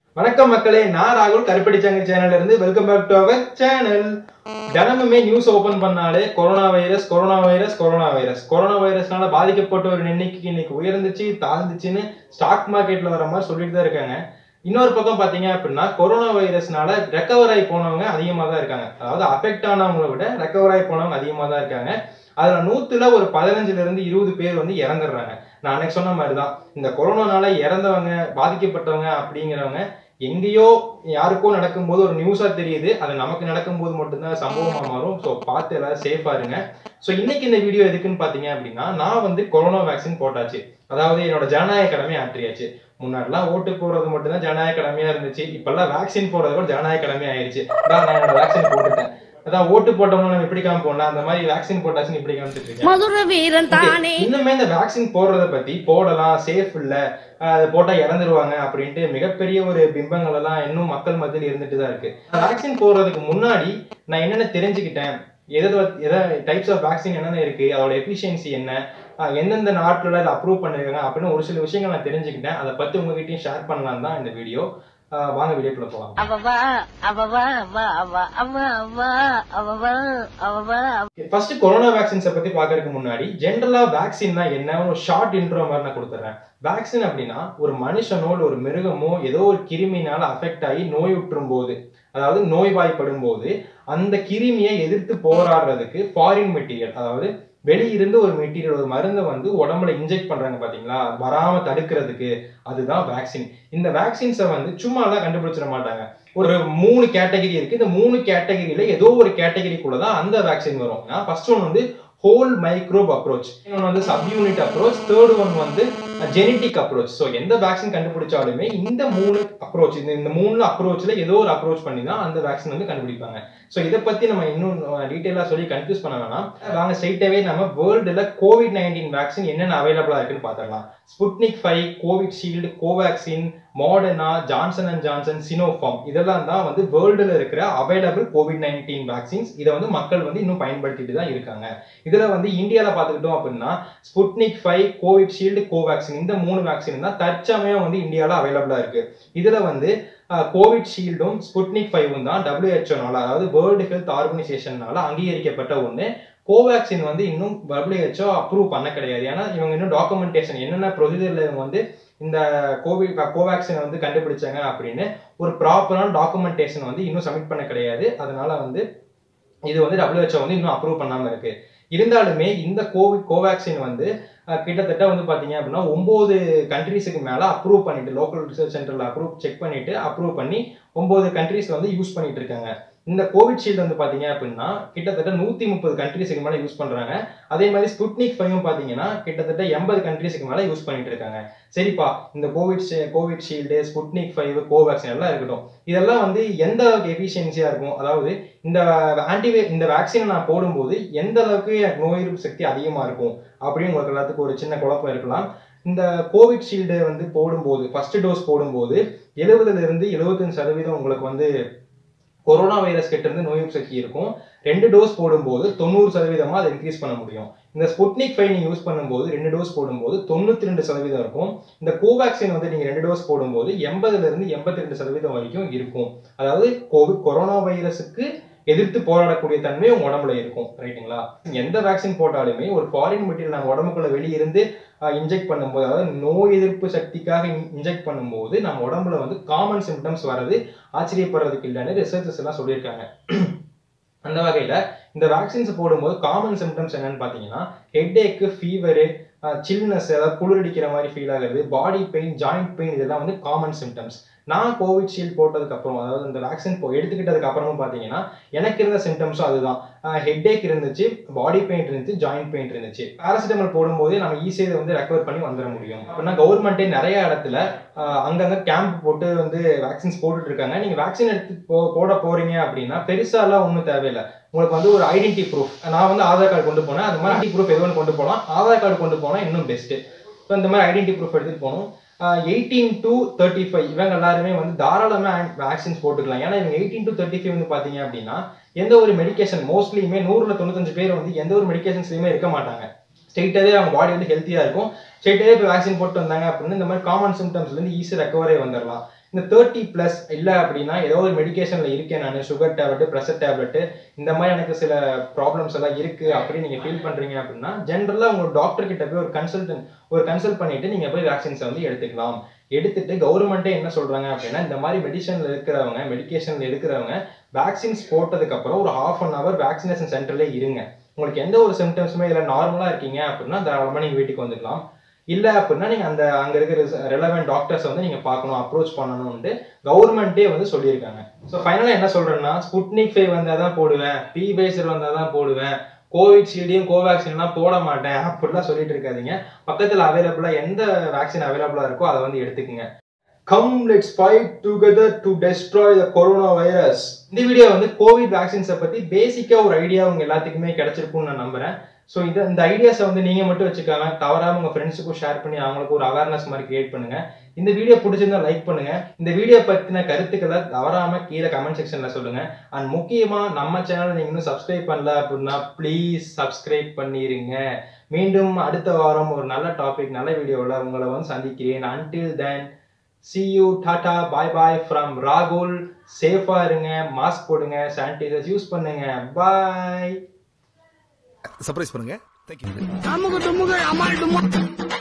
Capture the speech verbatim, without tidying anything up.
வணக்கம் மக்களே, நான் ராகுல் கருப்படிச்சாங்க சேனல்ல இருந்து. Welcome back to our channel. தினமுமே நியூஸ் ஓபன் பண்ணாலே corona virus corona virus corona virus corona வைரஸ்னால பாதிக்கப்பட்ட ஒரு எண்ணிக்கை இன்னைக்கு உயர்ந்துச்சு தாழ்ந்துச்சுன்னு ஸ்டாக் மார்க்கெட்ல வர மாதிரி சொல்லிட்டு தான் இருக்காங்க. இன்னொரு பக்கம் பாத்தீங்க அப்படின்னா கொரோனா வைரஸ்னால ரெக்கவர் ஆகி போனவங்க அதிகமா தான் இருக்காங்க. அதாவது அஃபெக்ட் ஆனவங்களை விட ரெக்கவர் ஆகி போனவங்க அதிகமா தான் இருக்காங்க. அதுல நூத்துல ஒரு பதினஞ்சுல இருந்து இருபது பேர் வந்து இறந்துடுறாங்க. நான் அன்னைக்கு சொன்ன மாதிரிதான், இந்த கொரோனானால இறந்தவங்க பாதிக்கப்பட்டவங்க அப்படிங்கிறவங்க எங்கேயோ யாருக்கோ நடக்கும்போது ஒரு நியூஸா தெரியுது, அது நமக்கு நடக்கும்போது மட்டும்தான் சம்பவமா மாறும். ஸோ பார்த்து எல்லாரும் சேஃபா இருங்க. ஸோ இன்னைக்கு இந்த வீடியோ எதுக்குன்னு பாத்தீங்க அப்படின்னா, நான் வந்து கொரோனா வேக்சின் போட்டாச்சு. அதாவது என்னோட ஜனநாயக கடமை ஆற்றியாச்சு. முன்னாடிலாம் ஓட்டு போடுறது மட்டும்தான் ஜனநாயக கடமையா இருந்துச்சு. இப்பெல்லாம் வேக்சின் போடுறது கூட ஜனநாயக கடமை ஆயிடுச்சு. நான் என்னோட வேக்சின் போட்டுட்டேன். அதான் ஓட்டு போட்டவங்க நம்ம எப்படி காமிப்போம்ல, அந்த மாதிரி வேக்சின் போட்டாச்சுன்னு இப்படி காமிச்சிட்டு இருக்கேன். இன்னுமே இந்த வேக்சின் போடுறத பத்தி போடலாம், சேஃப் இல்ல, அது போட்டா இறந்துருவாங்க அப்படின்ட்டு மிகப்பெரிய ஒரு பிம்பங்கள் எல்லாம் இன்னும் மக்கள் மத்தியில் இருந்துட்டு தான் இருக்கு. வேக்சின் போடுறதுக்கு முன்னாடி நான் என்னென்ன தெரிஞ்சுக்கிட்டேன், எதாவது எதாவது டைப்ஸ் ஆஃப் வேக்சின் என்னென்ன இருக்கு, அதோட எஃபிஷியன்சி என்ன, எந்தெந்த நாட்டுல அதை அப்ரூவ் பண்ணிருக்காங்க அப்படின்னு ஒரு சில விஷயங்கள் நான் தெரிஞ்சுக்கிட்டேன். அதை பத்தி உங்ககிட்டயும் ஷேர் பண்ணலாம் தான் இந்த வீடியோ. வாங்க வீடியோக்குள்ள போலாம். ஃபர்ஸ்ட் கொரோனா வேக்சின்ஸை பத்தி பாக்குறதுக்கு முன்னாடி ஜென்ரலா வேக்சின்னா என்ன ஒரு ஷார்ட் இன்ட்ரோ மாதிரி நான் கொடுத்துறேன். வேக்சின் அப்படின்னா ஒரு மனுஷனோ ஒரு மிருகமோ ஏதோ ஒரு கிருமினால அஃபெக்ட் ஆகி நோயுற்றும் போது, அதாவது நோய்வாய்ப்படும் போது அந்த கிருமியை எதிர்த்து போராடுறதுக்கு ஃபாரின் மெட்டீரியல், அதாவது வெளியிருந்து ஒரு மெட்டீரியல் ஒரு மருந்தை வந்து உடம்புல இன்ஜெக்ட் பண்றாங்க பாத்தீங்களா, வராம தடுக்கிறதுக்கு, அதுதான் வேக்சின். இந்த வேக்சின்ஸை வந்து சும்மா எல்லாம் கண்டுபிடிச்சிட மாட்டாங்க. ஒரு மூணு கேட்டகரி இருக்கு. இந்த மூணு கேட்டகரியில ஏதோ ஒரு கேட்டகரிக்குள்ளதான் அந்த வேக்சின் வரும். ஃபர்ஸ்ட் ஒன் வந்து ஹோல் மைக்ரோப் அப்ரோச், இன்னொன்று வந்து sub unit approach, third one வந்து ஜெனட்டிக் அப்ரோச். ஸோ எந்த வேக்சின் கண்டுபிடிச்சாலுமே இந்த மூணு அப்ரோச், இந்த மூணு அப்ரோச்ல ஏதோ ஒரு அப்ரோச் பண்ணி தான் அந்த வேக்சின் வந்து கண்டுபிடிப்பாங்க. ஸோ இதை பத்தி நம்ம இன்னும் டீட்டெயிலா சொல்லி கன்ஃபியூஸ் பண்ண வேணாம். வாங்க ஸ்ட்ரைட்டாவே நம்ம வேர்ல்டுல கோவிட் நைன்டீன் வேக்சின் என்னென்ன அவைலபிளா இருக்குன்னு பாத்திரலாம். Sputnik five, Covishield, Covaxin, Moderna, Johnson and Johnson, Sinopharm, இதெல்லாம் தான் வந்து வேர்ல்டுல இருக்கிற அவைலபிள் கோவிட் நைன்டீன் வேக்சின்ஸ். இதை வந்து மக்கள் வந்து இன்னும் பயன்படுத்திட்டு தான் இருக்காங்க. இதுல வந்து இந்தியாவில் பார்த்துக்கிட்டோம் அப்படின்னா ஸ்புட்னிக் ஃபைவ், கோவிஷீல்டு, கோவேக்சின், இந்த மூணு வேக்சின் தான் தற்சமயம் வந்து இந்தியாவில் அவைலபிளா இருக்கு. இதுல வந்து கோவிஷீல்டும் ஸ்புட்னிக் ஃபைவும் தான் டபிள்யூஹெச்ஓனால, அதாவது வேர்ல்டு ஹெல்த் ஆர்கனைசேஷனால அங்கீகரிக்கப்பட்ட ஒண்ணு. கோவேக்சின் வந்து இன்னும் டபிள்யூஹெச்ஓ அப்ரூவ் பண்ண கிடையாது. ஏன்னா இவங்க இன்னும் டாக்குமெண்டேஷன் என்னென்ன ப்ரொசீஜர்ல இவங்க வந்து இந்த கோவிட் கோவேக்சின் வந்து கண்டுபிடிச்சாங்க அப்படின்னு ஒரு ப்ராப்பரான டாக்குமெண்டேஷன் வந்து இன்னும் சப்மிட் பண்ண கிடையாது. அதனால வந்து இது வந்து டபிள்யூஹெச்ஓ வந்து இன்னும் அப்ரூவ் பண்ணாம இருக்கு. இருந்தாலுமே இந்த கோவிட் கோவேக்சின் வந்து கிட்டத்தட்ட வந்து பாத்தீங்க அப்படின்னா ஒன்பது கண்ட்ரீஸுக்கு மேல அப்ரூவ் பண்ணிட்டு, லோக்கல் ரிசர்ச் சென்டர்ல அப்ரூவ் செக் பண்ணிட்டு அப்ரூவ் பண்ணி ஒன்பது கண்ட்ரீஸ் வந்து யூஸ் பண்ணிட்டு இருக்காங்க. இந்த கோவிஷீல்டு வந்து பாத்தீங்க அப்படின்னா கிட்டத்தட்ட நூத்தி முப்பது கண்ட்ரீஸுக்கு மேல யூஸ் பண்றாங்க. அதே மாதிரி ஸ்புட்னிக் ஃபைவ் பாத்தீங்கன்னா கிட்டத்தட்ட எண்பது கண்ட்ரீஸுக்கு மேல யூஸ் பண்ணிட்டு இருக்காங்க. சரிப்பா, இந்த Covid Covishield, Sputnik five, Covaxin எல்லாம் இருக்கட்டும். இதெல்லாம் வந்து எந்த அளவுக்கு எஃபிஷியன்சியா இருக்கும், அதாவது இந்த ஆன்டி இந்த வேக்சினை நான் போடும்போது எந்த அளவுக்கு எனக்கு நோய் எதிர்ப்பு சக்தி அதிகமா இருக்கும் அப்படின்னு உங்களுக்கு எல்லாத்துக்கும் ஒரு சின்ன குழப்பம் இருக்கலாம். இந்த கோவிஷீல்டு வந்து போடும்போது, ஃபர்ஸ்ட் டோஸ் போடும்போது எழுபதுல இருந்து எழுபத்தஞ்சு சதவீதம் உங்களுக்கு வந்து கொரோனா வைரஸ் கிட்ட இருந்து நோய் எதிர்ப்பு சக்தி இருக்கும். ரெண்டு டோஸ் போடும்போது தொண்ணூறு சதவீதமா அதை இன்க்ரீஸ் பண்ண முடியும். இந்த ஸ்புட்னிக் ஃபைவ் நீங்க யூஸ் பண்ணும்போது ரெண்டு டோஸ் போடும்போது தொண்ணூத்தி ரெண்டு சதவீதம் இருக்கும். இந்த கோவேக்சின் வந்து நீங்க ரெண்டு டோஸ் போடும்போது எண்பதுல இருந்து எண்பத்தி ரெண்டு சதவீதம் வரைக்கும் இருக்கும். அதாவது கோவிட் கொரோனா வைரஸுக்கு எதிர்த்து போராடக்கூடிய தன்மை உங்க உடம்புல இருக்கும். ரைட்டுங்களா? எந்த வேக்சின் போட்டாலுமே ஒரு ஃபாரின் மெட்டீரியல் நம்ம உடம்புக்குள்ள வெளியிருந்து இன்ஜெக்ட் பண்ணும்போது, அதாவது நோய் எதிர்ப்பு சக்திக்காக இன்ஜெக்ட் பண்ணும்போது நம்ம உடம்புல வந்து காமன் சிம்டம்ஸ் வர்றது ஆச்சரியப்படுறதுக்கு இல்லைன்னு ரிசர்ச்சர்ஸ் எல்லாம் சொல்லியிருக்காங்க. அந்த வகையில இந்த வேக்சின்ஸ் போடும்போது காமன் சிம்டம்ஸ் என்னன்னு பாத்தீங்கன்னா ஹெட் ஏக்கு, ஃபீவரு, சில்னஸ், அதாவது குளிரடிக்கிற மாதிரி ஃபீல் ஆகுறது, பாடி பெயின், ஜாயிண்ட் பெயின், இதெல்லாம் வந்து காமன் சிம்டம்ஸ். நான் கோவிஷீல்டு போட்டதுக்கு அப்புறம், அதாவது இந்த வேக்சின் எடுத்துக்கிட்டதுக்கு அப்புறமும் பாத்தீங்கன்னா எனக்கு இருந்த சிம்டம்ஸும் அதுதான். ஹெட் ஏக் இருந்துச்சு, பாடி பெயின் இருந்துச்சு, ஜாயிண்ட் பெயின் இருந்துச்சு. பாராசிட்டமால் போடும்போது நம்ம ஈஸியாக வந்து ரெக்கவர் பண்ணி வந்துட முடியும். அப்படின்னா கவர்மெண்ட்டே நிறைய இடத்துல அங்கங்க கேம்ப் போட்டு வந்து வேக்சின்ஸ் போட்டுட்டு இருக்காங்க. நீங்க வேக்சின் எடுத்து போ போட போறீங்க அப்படின்னா பெருசா எல்லாம் ஒன்றும் தேவையில்லை. உங்களுக்கு வந்து ஒரு ஐடென்டி ப்ரூஃப், நான் வந்து ஆதார் கார்டு கொண்டு போனேன், அது மாதிரி ஐடி ப்ரூஃப் எது ஒன்று கொண்டு போகலாம். ஆதார் கார்டு கொண்டு போனால் இன்னும் பெஸ்ட்டு. ஸோ இந்த மாதிரி ஐடென்டி ப்ரூஃப் எடுத்துட்டு போகணும். எயிட்டீன் டு தேர்ட்டி ஃபைவ் இவங்க எல்லாருமே வந்து தாராளமா வேக்சின்ஸ் போட்டுக்கலாம். ஏன்னா இவங்க எயிட்டீன் டு தேர்ட்டி ஃபைவ் வந்து பாத்தீங்க அப்படின்னா எந்த ஒரு மெடிக்கேஷன், மோஸ்ட்லியுமே நூறுல தொண்ணூத்தஞ்சு பேர் வந்து எந்த ஒரு மெடிக்கேஷன்ஸ்லயுமே இருக்க மாட்டாங்க. ஸ்ட்ரெயிட்டாவே அவங்க பாடி வந்து ஹெல்த்தியா இருக்கும். ஸ்ட்ரெயிட்டாவே இப்போ வேக்சின் போட்டு வந்தாங்க அப்படின்னு இந்த மாதிரி காமன் சிம்டம்ஸ்ல இருந்து ஈஸி ரெக்கவரே வந்துடலாம். இந்த தேர்ட்டி பிளஸ் இல்லை அப்படின்னா ஏதோ ஒரு மெடிக்கேஷன்ல இருக்கேன் நான், சுகர் டேப்லெட், ப்ரெஷர் டேப்லெட், இந்த மாதிரி எனக்கு சில ப்ராப்ளம்ஸ் எல்லாம் இருக்கு அப்படின்னு நீங்க ஃபீல் பண்றீங்க அப்படின்னா ஜென்ரலா உங்க டாக்டர் கிட்ட போய் ஒரு கன்சல்டன் ஒரு கன்சல்ட் பண்ணிட்டு நீங்க போய் வேக்சின்ஸை வந்து எடுத்துக்கலாம். எடுத்துட்டு கவர்மெண்ட்டே என்ன சொல்றாங்க அப்படின்னா இந்த மாதிரி மெடிசன்ல இருக்கிறவங்க மெடிக்கேஷன்ல இருக்கிறவங்க வேக்சின்ஸ் போட்டதுக்கு அப்புறம் ஒரு ஹாஃப் அன் அவர் வேக்சினேஷன் சென்டர்ல இருங்க. உங்களுக்கு எந்த ஒரு சிம்டம்ஸுமே இல்லை, நார்மலா இருக்கீங்க அப்படின்னா தாராளமா நீங்க வீட்டுக்கு வந்துக்கலாம். இல்ல அப்படின்னா நீங்க அந்த அங்க இருக்கிற ரெலவென்ட் டாக்டர்ஸ் வந்து நீங்க பார்க்கணும், அப்ரோச் பண்ணணும்னு கவர்மெண்ட்டே வந்து சொல்லியிருக்காங்க. ஸோ ஃபைனலா என்ன சொல்றேன்னா, ஸ்புட்னிக் ஃபைவ் வந்தாதான் போடுவேன், பி பைசர் வந்தாதான் போடுவேன், கோவிஷீல்டையும் கோவேக்சின்லாம் போட மாட்டேன் அப்படிலாம் சொல்லிட்டு இருக்காதீங்க. பக்கத்துல அவைலபிளா எந்த வேக்சின் அவைலபிளா இருக்கோ அதை வந்து எடுத்துக்கங்க. Come, let's fight together to destroy the coronavirus. இந்த வீடியோ வந்து கோவிட் வேக்சின்ஸை பத்தி பேசிக்கா ஒரு ஐடியா உங்க எல்லாத்துக்குமே கிடைச்சிருக்கும்னு நான் நம்புறேன். ஸோ இந்த இந்த ஐடியாஸை வந்து நீங்க மட்டும் வச்சுக்காம தவறாம உங்க ஃப்ரெண்ட்ஸுக்கும் ஷேர் பண்ணி அவங்களுக்கு ஒரு அவேர்னஸ் மாதிரி கிரியேட் பண்ணுங்க. இந்த வீடியோ பிடிச்சிருந்தா லைக் பண்ணுங்க. இந்த வீடியோ பத்தின கருத்துக்களை தவறாம கீழே கமெண்ட் செக்ஷன்ல சொல்லுங்க. அண்ட் முக்கியமா நம்ம சேனல் நீங்க இன்னும் சப்ஸ்கிரைப் பண்ணல அப்படின்னா ப்ளீஸ் சப்ஸ்கிரைப் பண்ணிருங்க. மீண்டும் அடுத்த வாரம் ஒரு நல்ல டாபிக் நல்ல வீடியோவில் உங்களை வந்து சந்திக்கிறேன். until then see you, tata, bye bye from Rahul. சேஃபா இருங்க, மாஸ்க் போடுங்க, சானிடைசர்ஸ் யூஸ் பண்ணுங்க. பாய். சர்ப்ரைஸ் பண்ணுங்க. Thank you. அம்முக தும்முக அமால் டும்மா.